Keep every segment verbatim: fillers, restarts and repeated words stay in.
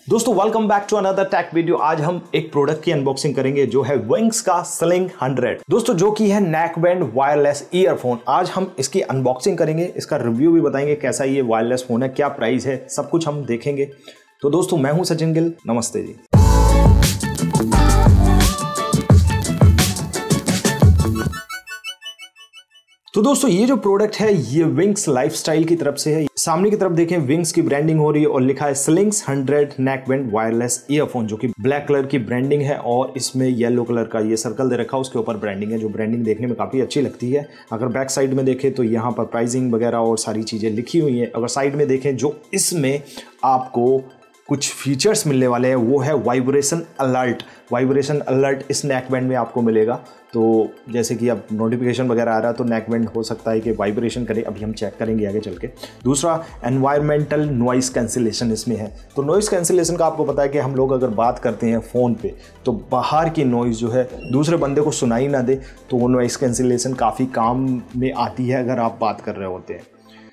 दोस्तों welcome back to another tech video. आज हम एक प्रोडक्ट की अनबॉक्सिंग करेंगे जो है विंग्स का स्लिंग हंड्रेड। दोस्तों जो कि है नेक बैंड वायरलेस ईयरफोन। आज हम इसकी अनबॉक्सिंग करेंगे, इसका रिव्यू भी बताएंगे कैसा ये वायरलेस फोन है, क्या प्राइस है, सब कुछ हम देखेंगे। तो दोस्तों मैं हूं सचिन गिल, नमस्ते जी। तो दोस्तों ये जो प्रोडक्ट है ये विंग्स लाइफस्टाइल की तरफ से है। सामने की तरफ देखें विंग्स की ब्रांडिंग हो रही है और लिखा है slings hundred neckband wireless earphone, जो कि ब्लैक कलर की ब्रांडिंग है और इसमें येलो कलर का ये सर्कल दे रखा है, उसके ऊपर ब्रांडिंग है, जो ब्रांडिंग देखने में काफी अच्छी लगती है। अगर बैक साइड में देखें तो यहाँ पर प्राइसिंग वगैरह और सारी चीजें लिखी हुई है। अगर साइड में देखें जो इसमें आपको कुछ फीचर्स मिलने वाले हैं वो है वाइब्रेशन अलर्ट। वाइब्रेशन अलर्ट इस नेक बैंड में आपको मिलेगा। तो जैसे कि अब नोटिफिकेशन वगैरह आ रहा है तो नेक बैंड हो सकता है कि वाइब्रेशन करे, अभी हम चेक करेंगे आगे चल के। दूसरा एनवायरमेंटल नॉइस कैंसिलेशन इसमें है। तो नॉइस कैंसिलेशन का आपको पता है कि हम लोग अगर बात करते हैं फ़ोन पे तो बाहर की नॉइस जो है दूसरे बंदे को सुनाई ना दे, तो वो नॉइस कैंसिलेशन काफ़ी काम में आती है अगर आप बात कर रहे होते हैं।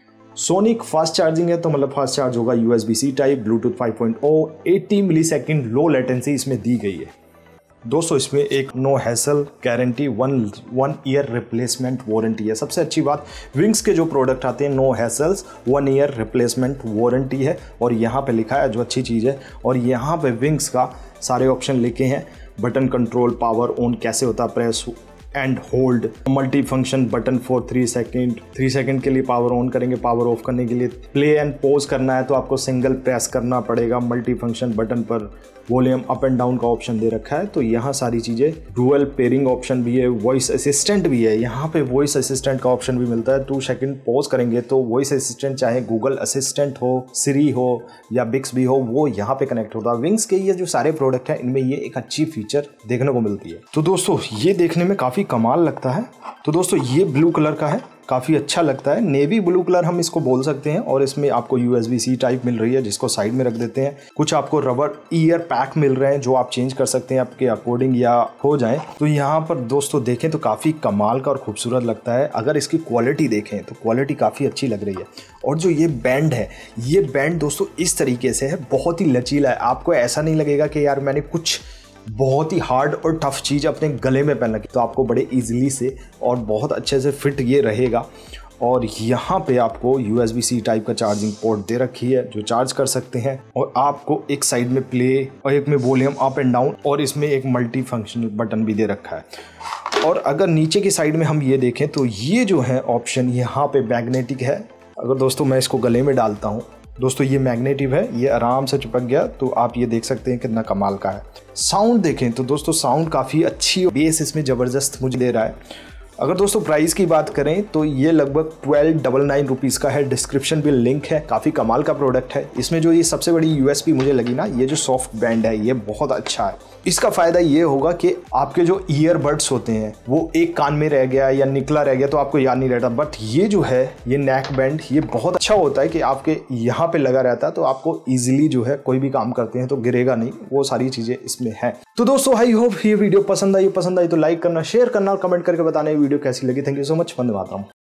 सोनिक फास्ट चार्जिंग है, तो मतलब फास्ट चार्ज होगा, USB C type, Bluetooth five point O, अस्सी मिली सेकेंड लो लेटेंसी इसमें दी गई है। दोस्तों इसमें एक no hassle guarantee, one one year replacement warranty है। सबसे अच्छी बात विंग्स के जो प्रोडक्ट आते हैं no hassles, one year replacement warranty है। और यहाँ पे लिखा है जो अच्छी चीज़ है, और यहाँ पे विंग्स का सारे ऑप्शन लिखे हैं। बटन कंट्रोल, पावर ऑन कैसे होता है, press and hold, multi function button for three second, three second के लिए पावर ऑन करेंगे, पावर ऑफ करने के लिए प्ले एंड पॉज करना है तो आपको सिंगल प्रेस करना पड़ेगा। मल्टी फंक्शन बटन पर वॉल्यूम अप एंड डाउन का ऑप्शन दे रखा है। तो यहाँ सारी चीज़ें, डुअल पेयरिंग ऑप्शन भी है, वॉइस असिस्टेंट भी है। यहाँ पे वॉइस असिस्टेंट का ऑप्शन भी मिलता है। टू सेकंड पॉज करेंगे तो वॉइस असिस्टेंट चाहे गूगल असिस्टेंट हो, सिरी हो या बिक्स भी हो, वो यहाँ पे कनेक्ट होता है। विंग्स के ये जो सारे प्रोडक्ट हैं इनमें ये एक अच्छी फीचर देखने को मिलती है। तो दोस्तों ये देखने में काफ़ी कमाल लगता है। तो दोस्तों ये ब्लू कलर का है, काफ़ी अच्छा लगता है, नेवी ब्लू कलर हम इसको बोल सकते हैं। और इसमें आपको यूएसबी सी टाइप मिल रही है जिसको साइड में रख देते हैं। कुछ आपको रबर ईयर पैक मिल रहे हैं जो आप चेंज कर सकते हैं आपके अकॉर्डिंग या हो जाए। तो यहाँ पर दोस्तों देखें तो काफ़ी कमाल का और खूबसूरत लगता है। अगर इसकी क्वालिटी देखें तो क्वालिटी काफ़ी अच्छी लग रही है। और जो ये बैंड है, ये बैंड दोस्तों इस तरीके से है, बहुत ही लचीला है। आपको ऐसा नहीं लगेगा कि यार मैंने कुछ बहुत ही हार्ड और टफ चीज़ अपने गले में पहन रखी, तो आपको बड़े इजीली से और बहुत अच्छे से फिट ये रहेगा। और यहाँ पे आपको यूएसबी सी टाइप का चार्जिंग पोर्ट दे रखी है जो चार्ज कर सकते हैं। और आपको एक साइड में प्ले और एक में वॉल्यूम अप एंड डाउन, और इसमें एक मल्टी फंक्शनल बटन भी दे रखा है। और अगर नीचे की साइड में हम ये देखें तो ये जो है ऑप्शन यहाँ पे मैग्नेटिक है। अगर दोस्तों मैं इसको गले में डालता हूँ, दोस्तों ये मैग्नेटिव है, ये आराम से चिपक गया। तो आप ये देख सकते हैं कितना कमाल का है। साउंड देखें तो दोस्तों साउंड काफ़ी अच्छी, बेस इसमें ज़बरदस्त मुझे दे रहा है। अगर दोस्तों प्राइस की बात करें तो ये लगभग ट्वेल्व डबल नाइन रुपीज़ का है। डिस्क्रिप्शन भी लिंक है। काफ़ी कमाल का प्रोडक्ट है। इसमें जो ये सबसे बड़ी यूएसपी मुझे लगी ना, ये जो सॉफ्ट बैंड है ये बहुत अच्छा है। इसका फ़ायदा ये होगा कि आपके जो ईयरबड्स होते हैं वो एक कान में रह गया या निकला रह गया तो आपको याद नहीं रहता। बट ये जो है ये नेक बैंड ये बहुत अच्छा होता है कि आपके यहाँ पे लगा रहता है, तो आपको ईजिली जो है कोई भी काम करते हैं तो गिरेगा नहीं। वो सारी चीज़ें इसमें है। तो दोस्तों आई होप ये वीडियो पसंद आई पसंद आई तो लाइक करना, शेयर करना और कमेंट करके बताना ये वीडियो कैसी लगी। थैंक यू सो मच, वंदे मातरम।